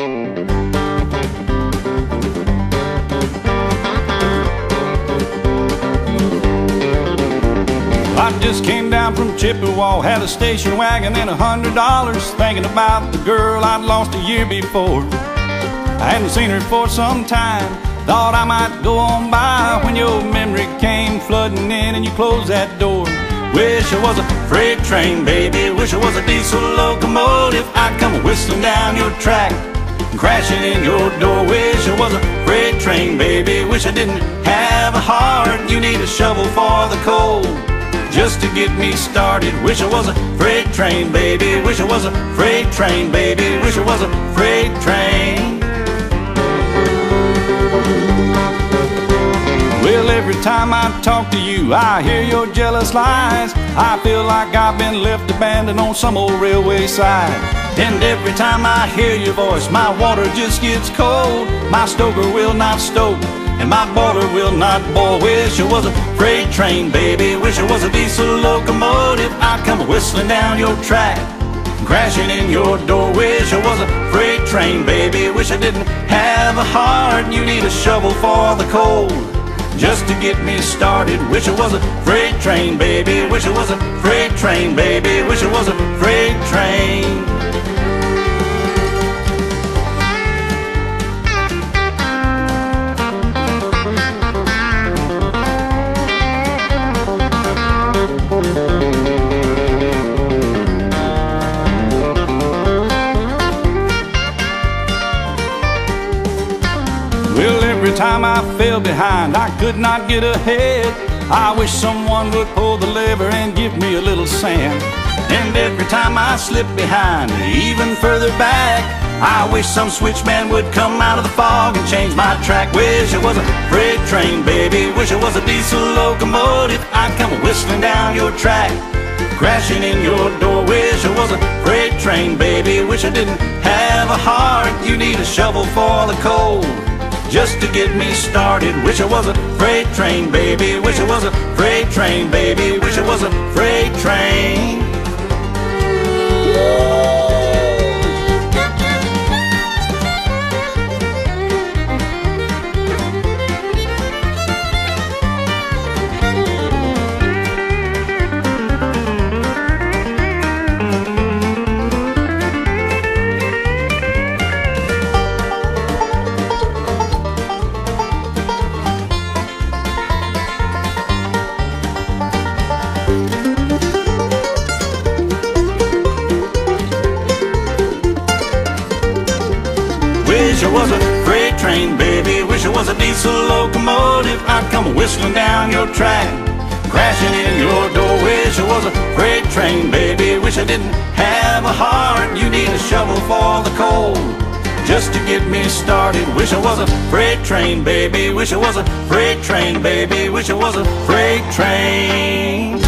I just came down from Chippewa, had a station wagon and $100, thinking about the girl I'd lost a year before. I hadn't seen her for some time, thought I might go on by when your memory came flooding in and you closed that door. Wish I was a freight train, baby, wish I was a diesel locomotive. I'd come whistling down your track and crashing in your door. Wish I was a freight train, baby, wish I didn't have a heart. You need a shovel for the coal just to get me started. Wish I was a freight train, baby, wish I was a freight train, baby, wish I was a freight train. Well, every time I talk to you, I hear your jealous lies. I feel like I've been left abandoned on some old railway side. And every time I hear your voice, my water just gets cold. My stoker will not stoke, and my boiler will not boil. Wish I was a freight train, baby, wish I was a diesel locomotive. I'd come whistling down your track, crashing in your door. Wish I was a freight train, baby, wish I didn't have a heart. You need a shovel for the coal just to get me started. Wish I was a freight train, baby, wish I was a freight train, baby, wish I was a freight train. Well, every time I fell behind, I could not get ahead. I wish someone would pull the lever and give me a little sand. And every time I slip behind, even further back, I wish some switchman would come out of the fog and change my track. Wish I was a freight train, baby, wish I was a diesel locomotive. I'd come whistling down your track, crashing in your door. Wish I was a freight train, baby, wish I didn't have a heart. You need a shovel for the coal just to get me started. Wish I was a freight train, baby, wish I was a freight train, baby, wish I was a freight train. Wish I was a freight train, baby, wish I was a diesel locomotive. I'd come whistling down your track, crashing in your door. Wish I was a freight train, baby, wish I didn't have a heart. You need a shovel for the coal just to get me started. Wish I was a freight train, baby, wish I was a freight train, baby, wish I was a freight train.